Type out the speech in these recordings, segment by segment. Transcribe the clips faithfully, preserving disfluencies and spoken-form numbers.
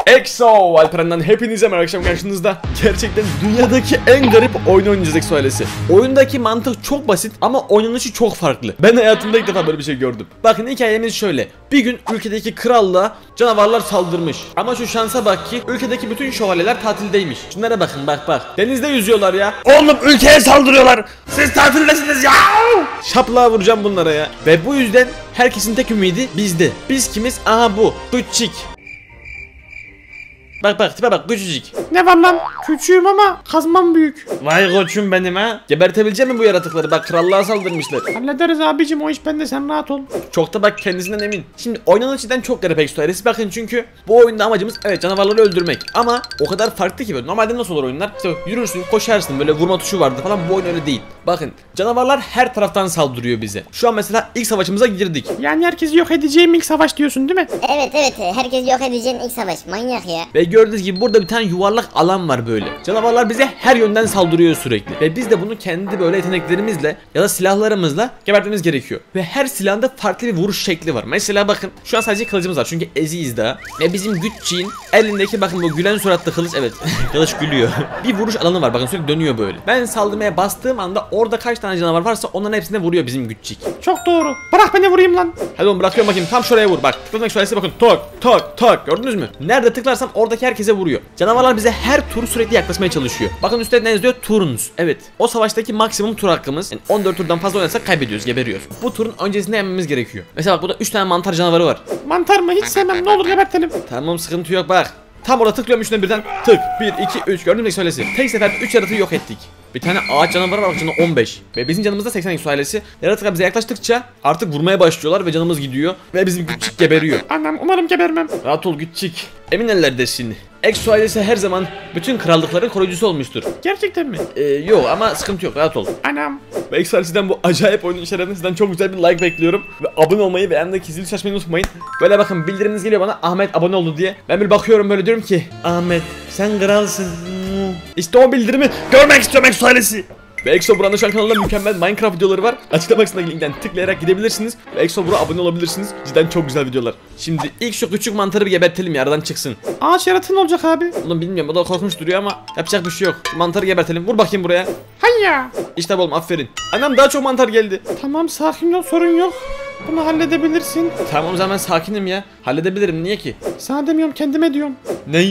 Exo Alperen'den hepinize merhaba, akşam karşınızda gerçekten dünyadaki en garip oyunu oynayacağız Exo ailesi. Oyundaki mantık çok basit ama oynanışı çok farklı. Ben hayatımda ilk defa böyle bir şey gördüm. Bakın hikayemiz şöyle. Bir gün ülkedeki krallığa canavarlar saldırmış. Ama şu şansa bak ki ülkedeki bütün şövalyeler tatildeymiş. Şunlara bakın, bak bak. Denizde yüzüyorlar ya. Oğlum ülkeye saldırıyorlar. Siz tatildesiniz ya. Şaplığa vuracağım bunlara ya. Ve bu yüzden herkesin tek ümidi bizde. Biz kimiz? Aha bu. Küçük. Bak bak tipe bak, küçücük. Ne var lan? Küçüğüm ama kazmam büyük. Vay koçum benim ha. Gebertebilecek mi bu yaratıkları? Bak krallığa saldırmışlar. Hallederiz abicim, o iş bende, sen rahat ol. Çok da bak kendisinden emin. Şimdi oynanışından çok garip Exo ailesi. Bakın çünkü bu oyunda amacımız evet canavarları öldürmek. Ama o kadar farklı ki böyle. Normalde nasıl olur oyunlar? İşte yürürsün, koşarsın, böyle vurma tuşu vardır falan. Bu oyun öyle değil. Bakın canavarlar her taraftan saldırıyor bize. Şu an mesela ilk savaşımıza girdik. Yani herkesi yok edeceğim ilk savaş diyorsun değil mi? Evet evet, herkes yok edeceğin ilk savaş, manyak ya. Ve gördüğünüz gibi burada bir tane yuvarlak alan var böyle. Canavarlar bize her yönden saldırıyor sürekli. Ve biz de bunu kendi böyle yeteneklerimizle ya da silahlarımızla gebertmemiz gerekiyor. Ve her silahında farklı bir vuruş şekli var. Mesela bakın şu an sadece kılıcımız var çünkü eziyiz daha. Ve bizim Güççiğin elindeki bakın bu gülen suratlı kılıç, evet kılıç gülüyor. Bir vuruş alanı var, bakın sürekli dönüyor böyle. Ben saldırmaya bastığım anda orada kaç tane canavar varsa onların hepsine vuruyor bizim Güççik. Çok doğru. Bırak beni vurayım lan. Hadi oğlum bırakıyorum, bakayım tam şuraya vur. Bak tıklamak şöylesi, bakın tok tok tok, gördünüz mü? Nerede tıklarsam oradaki herkese vuruyor. Canavarlar bize her tur sürekli yaklaşmaya çalışıyor. Bakın üstte ne yazıyor? Turns. Evet. O savaştaki maksimum tur hakkımız. Yani on dört turdan fazla oynarsak kaybediyoruz, geberiyoruz. Bu turun öncesinde yenmemiz gerekiyor. Mesela bak burada üç tane mantar canavarı var. Mantar mı? Hiç sevmem, ne olur gebertelim. Tamam, sıkıntı yok bak. Tam orada tıklıyorum üçünden birden. Tık. bir, iki, üç. Gördün mü Exo ailesi? Tek seferde üç yaratığı yok ettik. Bir tane ağaç canavarı var, canı on beş. Ve bizim canımızda seksen Exo ailesi. Yaratıklar bize yaklaştıkça artık vurmaya başlıyorlar ve canımız gidiyor. Ve bizim Güççik geberiyor. Anam, umarım gebermem. Rahat ol Güççik. Emin ellerdesin. Exo ailesi her zaman bütün krallıkların koruyucusu olmuştur. Gerçekten mi? Ee, yok ama sıkıntı yok, rahat ol. Anam. Ve Exo ailesinden bu acayip oyunun içerisinden sizden çok güzel bir like bekliyorum. Ve abone olmayı ve yanındaki zil açmayı unutmayın. Böyle bakın bildiriminiz geliyor bana, Ahmet abone oldu diye. Ben bir bakıyorum böyle, diyorum ki Ahmet sen kralsın. İşte o bildirimi görmek istiyorum Exo ailesi. Ve Exo Buran'da şu an kanalda mükemmel Minecraft videoları var. Açıklama kısmındaki linkten tıklayarak gidebilirsiniz. Ve Exo Buran'a abone olabilirsiniz. Cidden çok güzel videolar. Şimdi ilk şu küçük mantarı bir gebertelim ya, aradan çıksın. Ağaç yaratığı ne olacak abi? Onu bilmiyorum, o da korkunç duruyor ama yapacak bir şey yok. Şu mantarı gebertelim. Vur bakayım buraya. Hayya. İşte oğlum, aferin. Annem daha çok mantar geldi. Tamam, sakin ol, sorun yok. Bunu halledebilirsin. Tamam o zaman sakinim ya. Halledebilirim, niye ki? Sana demiyorum, kendime diyorum. Ney?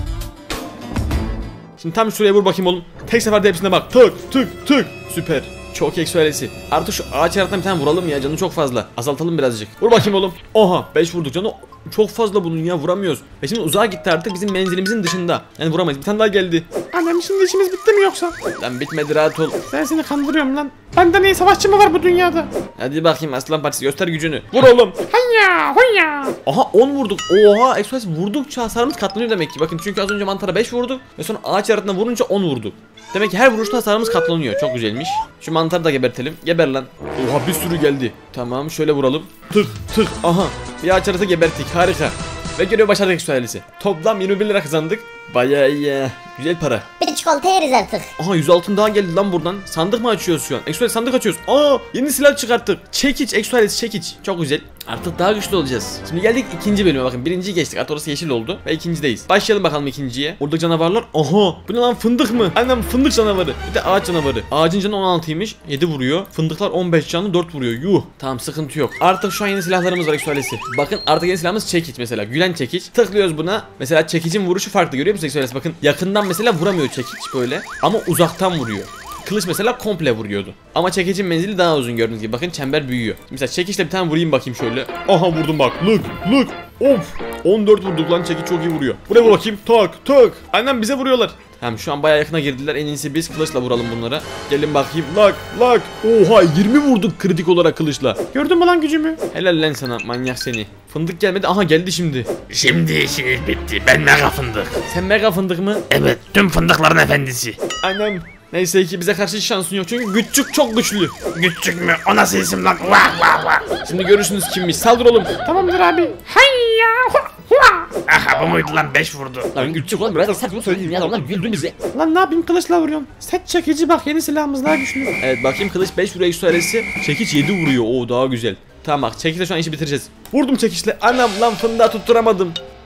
Şimdi tam şuraya vur bakayım oğlum. Tek seferde hepsine bak. Tık tık tık. Süper. Çok Exo ailesi. Artık şu ağaç yaratığına bir tane vuralım ya, canı çok fazla. Azaltalım birazcık. Vur bakayım oğlum. Oha beş vurduk, canı çok fazla bunun ya, vuramıyoruz. Ve şimdi uzağa gitti artık, bizim menzilimizin dışında. Yani vuramayız. Bir tane daha geldi. Annem, şimdi işimiz bitti mi yoksa? Lan bitmedi, rahat ol. Ben seni kandırıyorum lan. Benden iyi savaşçı mı var bu dünyada? Hadi bakayım aslan partisi, göster gücünü. Vur oğlum. Hayya hayya. Aha on vurduk. Oha Exo ailesi vurdukça hasarımız katlanıyor demek ki. Bakın çünkü az önce mantara beş vurduk ve sonra ağaç yaratığına vurunca on vurduk. Demek ki her vuruşta hasarımız katlanıyor. Çok güzelmiş. Şu mantarı da gebertelim. Geber lan. Oha bir sürü geldi. Tamam şöyle vuralım. Tık tık. Aha. Bir ağaç yaratı geberttik. Harika. Ve görevi başardık Exo ailesi. Toplam yirmi bir lira kazandık. Bayağı iyi ya. Güzel para. Bir çikolata yeriz artık. Aha yüz altın daha geldi lan buradan. Sandık mı açıyoruz şu an? Exo ailesi sandık açıyoruz. Aa yeni silah çıkarttık. Çekiç Exo ailesi, çekiç. Çok güzel. Artık daha güçlü olacağız. Şimdi geldik ikinci bölüme, bakın. Birinciyi geçtik. Artık orası yeşil oldu. Ve ikincideyiz. Başlayalım bakalım ikinciye. Orada canavarlar. Aha. Bu ne lan, fındık mı? Annem fındık canavarı. Bir de ağaç canavarı. Ağacın canı on altıymış. yedi vuruyor. Fındıklar on beş canı, dört vuruyor. Yuh. Tamam sıkıntı yok. Artık şu an yeni silahlarımız var Exo ailesi. Bakın artık yeni silahımız çekiç mesela. Gülen çekiç. Tıklıyoruz buna. Mesela çekicin vuruşu farklı, görüyor musunuz Exo ailesi? Bakın yakından mesela vuramıyor çekiç böyle. Ama uzaktan vuruyor. Kılıç mesela komple vuruyordu. Ama çekicin menzili daha uzun, gördüğünüz gibi. Bakın çember büyüyor. Mesela çekiçle bir tane vurayım bakayım şöyle. Aha vurdum bak. Look look. Of. on dört vurduk lan, çekiç çok iyi vuruyor. Buraya vur bakayım. Tak tak. Annem bize vuruyorlar. Hem şu an bayağı yakına girdiler. En iyisi biz kılıçla vuralım bunlara. Gelin bakayım. Lak lak. Oha yirmi vurduk kritik olarak kılıçla. Gördün mü lan gücümü? Helal lan sana manyak seni. Fındık gelmedi. Aha geldi şimdi. Şimdi işiniz bitti. Ben mega fındık. Sen mega fındık mı? Evet, tüm fındıkların efendisi. Annem. Neyse ki bize karşı hiç şansın yok çünkü Güççük çok güçlü. Güççük mü? O nasıl isim lan? Vah vah vah. Şimdi görürsünüz kimmiş. Saldır oğlum. Tamamdır abi. Hayya. Hua. Aha bu muydu lan, beş vurdu. Lan Güççük oğlum, biraz saçma söyledim ya, onlar güldü bize. Lan ne yapayım, kılıçla vuruyorum. Set çekici bak, yeni silahımız daha güçlü. Evet bakayım, kılıç beş vuruyor Exo ailesi. Çekiç yedi vuruyor. Oo daha güzel. Tamam bak çekiçle şu an işi bitireceğiz. Vurdum çekiçle. Anam lan, fındığa tutturamadım.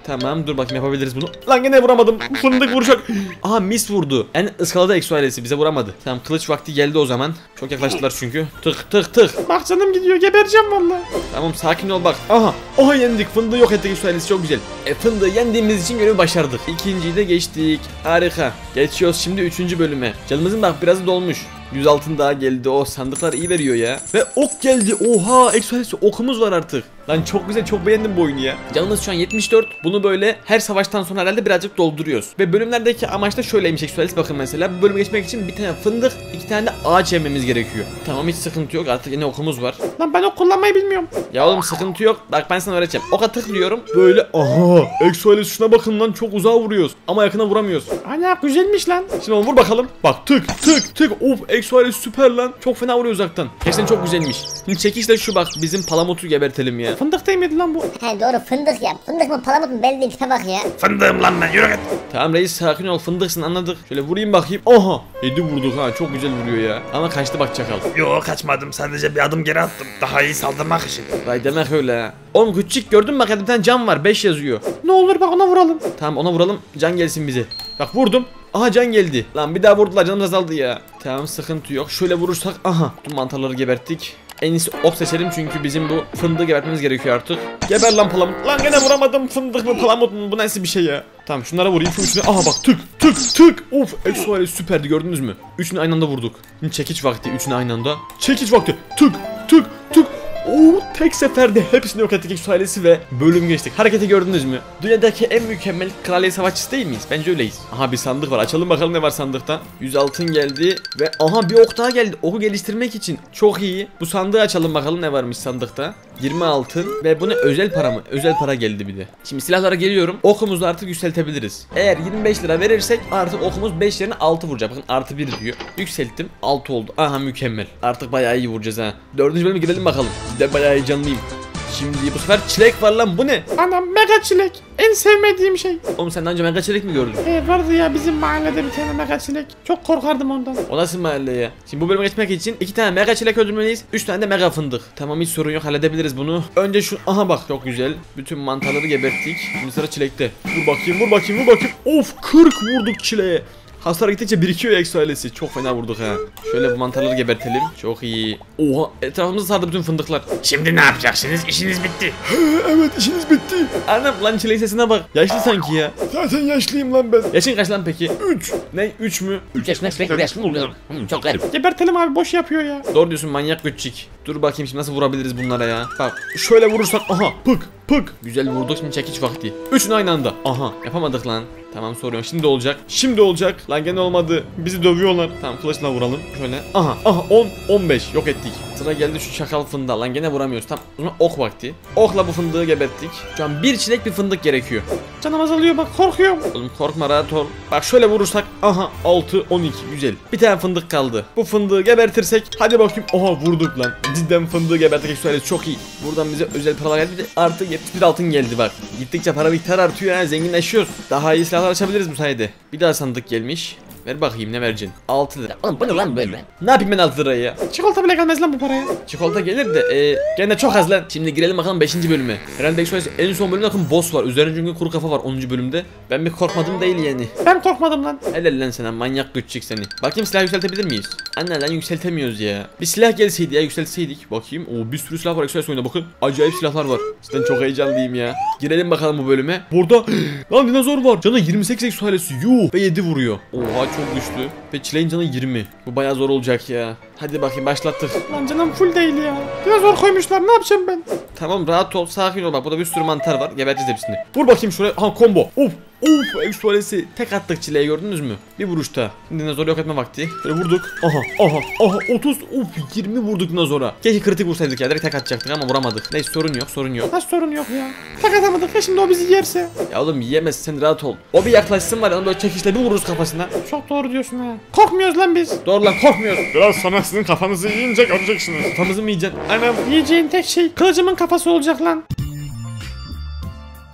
Tamam dur bakayım yapabiliriz bunu. Lan gene vuramadım. Fındık vuracak. Aha mis vurdu. En ıskaladı Exo ailesi, bize vuramadı. Tamam kılıç vakti geldi o zaman. Çok yaklaştılar çünkü. Tık tık tık. Bak canım gidiyor, gebereceğim valla. Tamam sakin ol bak. Aha. Aha yendik. Fındığı yok ettik Exo ailesi, çok güzel. E fındığı yendiğimiz için görevi başardık. İkinciyi de geçtik. Harika. Geçiyoruz şimdi üçüncü bölüme. Canımızın bak biraz dolmuş. yüz altın daha geldi. O sandıklar iyi veriyor ya. Ve ok geldi. Oha Exo ailesi okumuz var artık. Lan çok güzel, çok beğendim bu oyunu ya. Canımız şu an yetmiş dört. Bunu böyle her savaştan sonra herhalde birazcık dolduruyoruz. Ve bölümlerdeki amaç da şöyleymiş Exo ailesi. Bakın mesela bu bölüme geçmek için bir tane fındık, iki tane de ağaç yememiz gerekiyor. Tamam hiç sıkıntı yok, artık yine okumuz var. Lan ben ok kullanmayı bilmiyorum. Ya oğlum sıkıntı yok. Bak ben sana öğreteceğim. Oka tıklıyorum. Böyle aha. Exo ailesi şuna bakın lan, çok uzağa vuruyoruz. Ama yakına vuramıyoruz. Ana güzelmiş lan. Şimdi onu vur bakalım. Bak tık tık tık. Of Exo ailesi süper lan. Çok fena vuruyor uzaktan. Gerçekten çok güzelmiş. Şimdi çekişle şu bak. Bizim palamutu gebertelim ya. Fındık değil miydi lan bu? He doğru, fındık ya. Fındık mı palamut mu belli değil, tipe bak ya. Fındığım lan ben, yürü git. Tamam reis sakin ol, fındıksın anladık. Şöyle vurayım bakayım. Aha. yedi vurduk ha, çok güzel vuruyor ya. Ama kaçtı bak çakal. Yo kaçmadım, sadece bir adım geri attım. Daha iyi saldırmak için. Vay demek öyle ha. Oğlum küçük gördün mü bak, bir tane cam var, beş yazıyor. Ne olur bak ona vuralım. Tamam ona vuralım, can gelsin bize. Bak vurdum. Aha can geldi. Lan bir daha vurdular, canımız azaldı ya. Tamam sıkıntı yok. Şöyle vurursak aha. Tüm mantarları geberttik. En iyisi ok seçelim çünkü bizim bu fındığı gebertmemiz gerekiyor artık. Geber lan palamut. Lan gene vuramadım, fındık mı palamut mu, bu nasıl bir şey ya. Tamam şunlara vurayım, şu üçüne. Aha bak tık tık tık. Of Exo ailesi süperdi, gördünüz mü? Üçünü aynı anda vurduk. Şimdi çekiç vakti, üçünü aynı anda. Çekiç vakti. Tık tık tık. Oo, tek seferde hepsini yok ettik Exo ailesi ve bölüm geçtik. Hareketi gördünüz mü? Dünyadaki en mükemmel kraliyet savaşçısı değil miyiz? Bence öyleyiz. Aha bir sandık var. Açalım bakalım ne var sandıkta. yüz altın geldi ve aha bir ok daha geldi. Oku geliştirmek için çok iyi. Bu sandığı açalım bakalım ne varmış sandıkta. yirmi altın ve bu ne, özel para mı? Özel para geldi bir de. Şimdi silahlara geliyorum. Okumuzu artık yükseltebiliriz. Eğer yirmi beş lira verirsek artık okumuz beş yerine altı vuracak. Bakın artı bir diyor. Yükselttim. altı oldu. Aha mükemmel. Artık bayağı iyi vuracağız ha. dördüncü bölüme girelim bakalım. De bayağı heyecanlıyım. Şimdi bu sefer çilek var lan, bu ne? Anam mega çilek. En sevmediğim şey. Oğlum sen daha önce mega çilek mi gördün? E vardı ya bizim mahallede bir tane mega çilek. Çok korkardım ondan. O nasıl mahalle ya? Şimdi bu bölüme geçmek için iki tane mega çilek öldürmeliyiz. Üç tane de mega fındık. Tamam hiç sorun yok, halledebiliriz bunu. Önce şu aha bak çok güzel. Bütün mantarları geberttik. Şimdi sıra çilekte. Vur bakayım vur bakayım vur bakayım. Of kırk vurduk çileğe. Hasar gittikçe birikiyor Exo ailesi. Çok fena vurduk ha. Şöyle bu mantarları gebertelim. Çok iyi. Oha etrafımızı sardı bütün fındıklar. Şimdi ne yapacaksınız? İşiniz bitti. Evet işiniz bitti. Anam lan çileğin sesine bak. Yaşlı sanki ya. Zaten yaşlıyım lan ben. Yaşın kaç lan peki? üç. Ne? üç mü? üç yaşına sürekli yaşlı oluyor. Hmm, çok garip. Gebertelim abi, boş yapıyor ya. Doğru diyorsun, manyak göççik. Dur bakayım şimdi nasıl vurabiliriz bunlara ya. Bak şöyle vurursak aha pık pık. Güzel vurduk, şimdi çekiç vakti. Üçünü aynı anda. Aha yapamadık lan. Tamam soruyorum, şimdi olacak. Şimdi olacak. Lan gene olmadı. Bizi dövüyorlar. Tamam kılıçla vuralım. Şöyle. Aha aha on on beş yok ettik. Sıra geldi şu çakal fındığa. Lan gene vuramıyoruz. Tamam o zaman ok vakti. Okla bu fındığı geberttik. Şu an bir çilek bir fındık gerekiyor. Canım azalıyor bak, korkuyorum. Oğlum korkma, rahat ol. Bak şöyle vurursak aha altı on iki güzel. Bir tane fındık kaldı. Bu fındığı gebertirsek hadi bakayım. Oha vurduk lan. Cidden fındığı geberttik Exo ailesi, çok iyi. Buradan bize özel paralar geldi. Bir de artı yetmiş bir altın geldi bak. Gittikçe para miktarı artıyor ya, zenginleşiyoruz. Daha iyi silahlar açabiliriz bu sayede. Bir daha sandık gelmiş. Ver bakayım ne vereceksin? altı lira. Oğlum bu ne lan böyle? Ne yapayım ben altı lirayı ya? Çikolata bile gelmez lan bu paraya. Çikolata gelir de e, gene çok az lan. Şimdi girelim bakalım beşinci bölüme. Herhalde Exo ailesi en son bölümde bakın boss var. Üzerinde çünkü kuru kafa var onuncu bölümde. Ben bir korkmadım değil yani. Ben korkmadım lan. Helal lan sana, manyak göçecek seni. Bakayım silah yükseltebilir miyiz? Anne lan yükseltemiyoruz ya. Bir silah gelseydi ya, yükseltseydik. Bakayım. Oo bir sürü silah var Exo ailesi oyunda, bakın. Acayip silahlar var. Cidden çok heyecanlıyım ya. Girelim bakalım bu bölüme. Burada lan dinozor var. Canı yirmi sekiz Exo ailesi. Yuh ve yedi vuruyor. Oha çok güçlü. Ve çileğin canı yirmi. Bu bayağı zor olacak ya. Hadi bakayım başlattık. Lan canım full değil ya. Biraz zor koymuşlar, ne yapacağım ben? Tamam rahat ol, sakin ol, bak burada bir sürü mantar var. Geberteceğiz hepsini. Vur bakayım şuraya. Ha combo. Of. Of Exo ailesi tek attık çileği, gördünüz mü? Bir vuruşta. Şimdi dinozor yok etme vakti. Şöyle vurduk. Aha aha aha otuz. Of yirmi vurduk dinozora. Keşke kritik vursaydık ya, direkt tek atacaktık ama vuramadık. Neyse sorun yok sorun yok. Nasıl sorun yok ya? Tak atamadık ya, şimdi o bizi yerse. Ya oğlum yiyemez, sen rahat ol. O bir yaklaşsın var ya, onu böyle çekişle bir vururuz kafasına. Çok doğru diyorsun ha. Korkmuyoruz lan biz. Doğru lan, korkmuyoruz. Biraz sonra sizin kafanızı yiyince göreceksiniz. Kafamızı mı yiyeceksin? Anam yiyeceğin tek şey kılıcımın kafası olacak lan.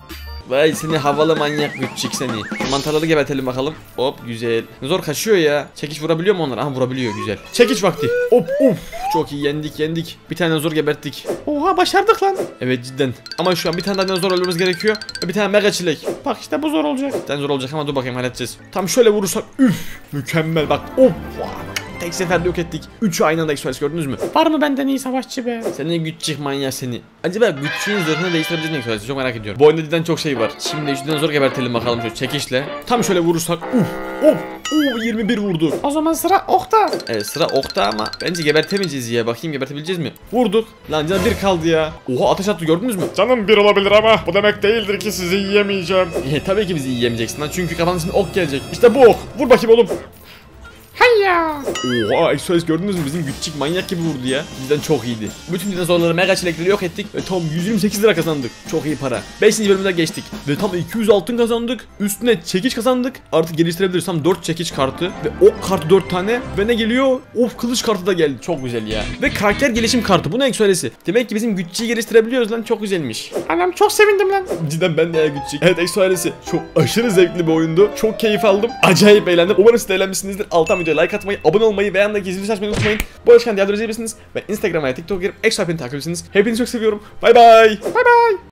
Vay seni havalı manyak güççük seni. Mantarları gebertelim bakalım. Hop güzel. Zor kaçıyor ya. Çekiç vurabiliyor mu onlara? Aha vurabiliyor güzel. Çekiç vakti. Hop hop. Çok iyi yendik yendik. Bir tane zor geberttik. Oha başardık lan. Evet cidden. Ama şu an bir tane daha zor öldürmemiz gerekiyor. Ve bir tane mega çilek. Bak işte bu zor olacak. Bir tane zor olacak ama dur bakayım halledeceğiz. Tam şöyle vurursak üf. Mükemmel bak. Hop. Tek seferde yok ettik. Üçü aynı anda Express gördünüz mü? Var mı benden iyi savaşçı be? Senin güççük manyak seni. Acaba güççüğün zırhını değiştirebiliriz mi Express? Çok merak ediyorum. Bu oyunda cidden çok şey var. Şimdi üçten zor gebertelim bakalım şu çekişle. Tam şöyle vurursak uf. Hop. Oo yirmi bir vurduk. O zaman sıra okta. Evet sıra okta ama bence gebertemeyeceğiz ya. Bakayım gebertebileceğiz mi? Vurduk. Lan canım bir kaldı ya. Oha ateş attı gördünüz mü? Canım bir olabilir ama bu demek değildir ki sizi yiyemeyeceğim. E, tabii ki bizi yiyemeyeceksin lan çünkü kafanın içinde ok gelecek. İşte bu ok. Vur bakayım oğlum. Hayya. Oha Express gördünüz mü? Bizim güççük manyak gibi vurdu ya. Bizden çok iyiydi. Bütün dinozorları mega çilekleri yok ettik ve tam yüz yirmi sekiz lira kazandık. Çok iyi para. beşinci bölümde geçtik. Ve tam iki yüz altın kazandık. Üstüne çekiç kazandık. Artık geliştirebiliriz. Tam dört çekiç kartı ve ok kartı dört tane. Ve ne geliyor? Of kılıç kartı da geldi. Çok güzel ya. Ve karakter gelişim kartı. Bu ne Express'i? Demek ki bizim güççüyü geliştirebiliyoruz lan. Çok güzelmiş. Anam çok sevindim lan. Cidden ben de ya güççük. Evet Express'i çok aşırı zevkli bir oyundu. Çok keyif aldım. Acayip eğlendim. Umarım siz de eğlenmişsinizdir. Alttan videoya like atmayı, abone olmayı ve yanındaki zili açmayı unutmayın. Bu arada diğer izleyebilirsiniz. Ve Instagram'a, TikTok'a girip Extra Pen'i takip edersiniz. Hepinizi çok seviyorum. Bay bay. Bay bay.